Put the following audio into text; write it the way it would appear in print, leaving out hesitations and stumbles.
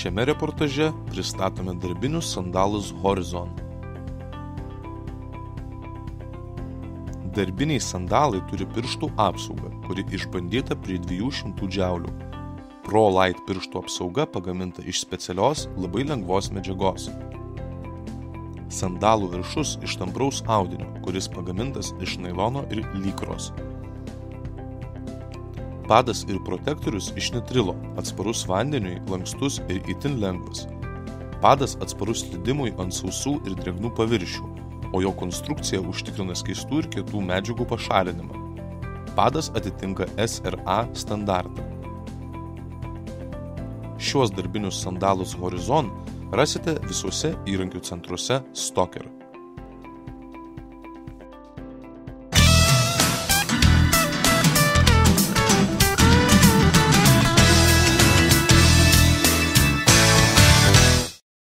Šiame reportaže pristatome darbinius sandalus Horizon. Darbiniai sandalai turi pirštų apsaugą, kuri išbandyta prie 200 džiaulių. Pro Light pirštų apsauga pagaminta iš specialios, labai lengvos medžiagos. Sandalų viršus iš tampraus audinio, kuris pagamintas iš nailono ir lykros. Padas ir protektorius iš nitrilo, atsparus vandeniui, lankstus ir itin lengvas. Padas atsparus slydimui ant sausų ir drėgnų paviršių, o jo konstrukcija užtikrina skystų ir kietų medžiagų pašalinimą. Padas atitinka SRA standartą. Šiuos darbinius sandalus Horizon rasite visuose įrankių centruose Stoker.